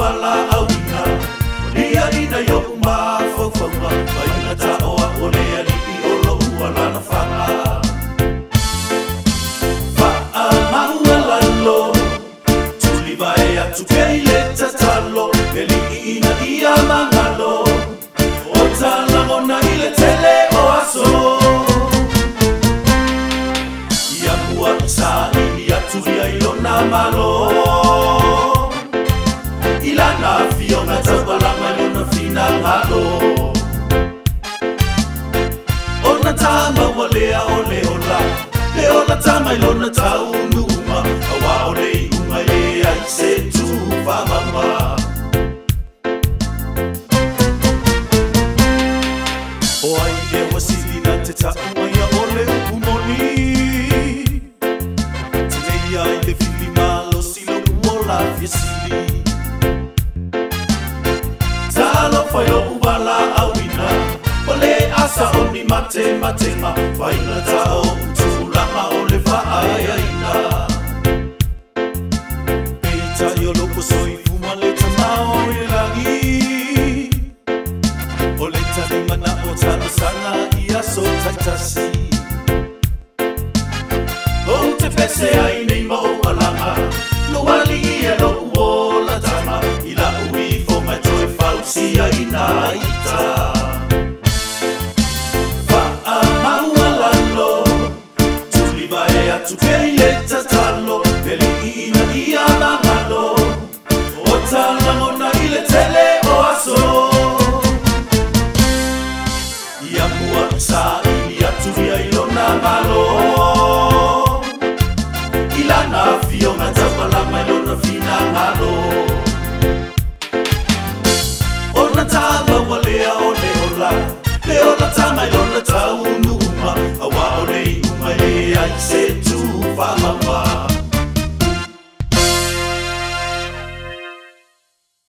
ubala awina Lia ina yo uma fofonga Waina ta oa olea lipi olo uala na whanga Faa maua lalo Tuli vai atu kei le tatalo Eli ina ia mangalo O tala mona ile tele o aso Ia mua sa ili atu ia ilona malo Ilana fiona tawalama ilona fina ngalo Ona tama walea ole ola Leola tama ilona tau numa Awa ole unga lea ise tu whamama O ai e wasili na te tauma ia ole umoni Te ai le fili malo silo umola fiesili Failo ubala awina Ole asa oni mate matema Faina tao utulama ole faayaina Peita yoloko soi fuma leta mao elagi Ole talima na otalo sana ia so taitasi O te pese aine mo alanga Luali ia lo uola tama Ila ui fo mai toi Sia ina ita Faa maua lalo Tuli vai atu kei le tatalo Peli ina ia mangalo O tala mona ile tele o aso Ia mua sa ili atu ia ilona malo Ilana fiona tapalama ilona fina ngalo Tama walea ole ola Leola tama ilona tau numa Awa ole uma lea ise tu whamama